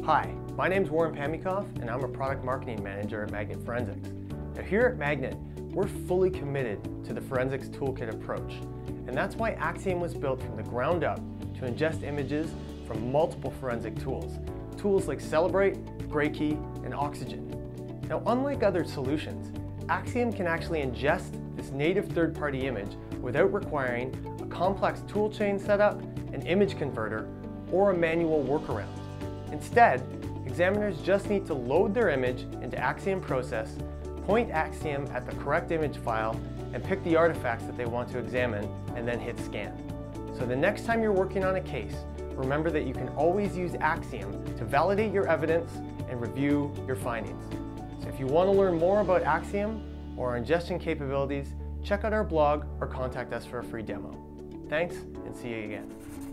Hi, my name is Warren Pamikoff and I'm a product marketing manager at Magnet Forensics. Now here at Magnet, we're fully committed to the Forensics Toolkit approach, and that's why AXIOM was built from the ground up to ingest images from multiple forensic tools. Tools like Cellebrite, GrayKey, and AXIOM. Now unlike other solutions, AXIOM can actually ingest this native third-party image without requiring a complex toolchain setup, an image converter, or a manual workaround. Instead, examiners just need to load their image into AXIOM process, point AXIOM at the correct image file, and pick the artifacts that they want to examine, and then hit scan. So the next time you're working on a case, remember that you can always use AXIOM to validate your evidence and review your findings. So if you want to learn more about AXIOM or our ingestion capabilities, check out our blog or contact us for a free demo. Thanks, and see you again.